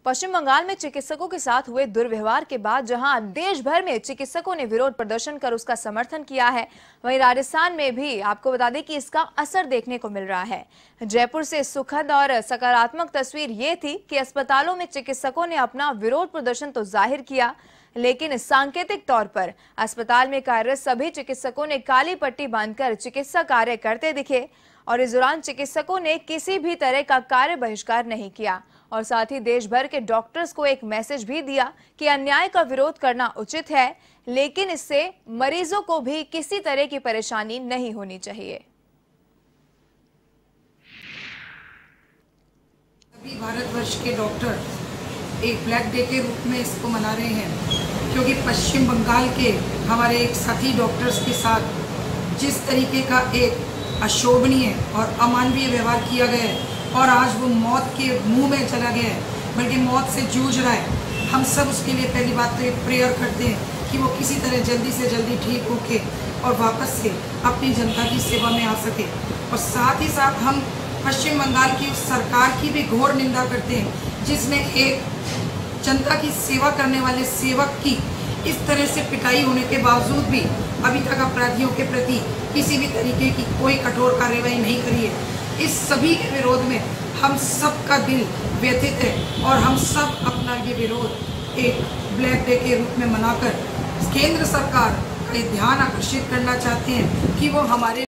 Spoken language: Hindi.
पश्चिम बंगाल में चिकित्सकों के साथ हुए दुर्व्यवहार के बाद जहां देश भर में चिकित्सकों ने विरोध प्रदर्शन कर उसका समर्थन किया है, वहीं राजस्थान में भी आपको बता दें कि इसका असर देखने को मिल रहा है। जयपुर से सुखद और सकारात्मक तस्वीर ये थी कि अस्पतालों में चिकित्सकों ने अपना विरोध प्रदर्शन तो जाहिर किया, लेकिन सांकेतिक तौर पर अस्पताल में कार्यरत सभी चिकित्सकों ने काली पट्टी बांधकर चिकित्सा कार्य करते दिखे और इस दौरान चिकित्सकों ने किसी भी तरह का कार्य बहिष्कार नहीं किया और साथ ही देश भर के डॉक्टर्स को एक मैसेज भी दिया कि अन्याय का विरोध करना उचित है, लेकिन इससे मरीजों को भी किसी तरह की परेशानी नहीं होनी चाहिए। अभी भारतवर्ष के डॉक्टर एक ब्लैक डे के रूप में इसको मना रहे हैं, क्योंकि पश्चिम बंगाल के हमारे एक साथी डॉक्टर्स के साथ जिस तरीके का एक अशोभनीय और अमानवीय व्यवहार किया गया है और आज वो मौत के मुंह में चला गया है, बल्कि मौत से जूझ रहा है। हम सब उसके लिए पहली बात तो एक प्रेयर करते हैं कि वो किसी तरह जल्दी से जल्दी ठीक होके और वापस से अपनी जनता की सेवा में आ सके। और साथ ही साथ हम पश्चिम बंगाल की सरकार की भी घोर निंदा करते हैं, जिसमें एक जनता की सेवा करने वाले सेवक की इस तरह से पिटाई होने के बावजूद भी अभी तक अपराधियों के प्रति किसी भी तरीके की कोई कठोर कार्रवाई नहीं करी है। इस सभी के विरोध में हम सब का दिल व्यथित है और हम सब अपना ये विरोध एक ब्लैक डे के रूप में मनाकर केंद्र सरकार का ध्यान आकर्षित करना चाहते हैं कि वो हमारे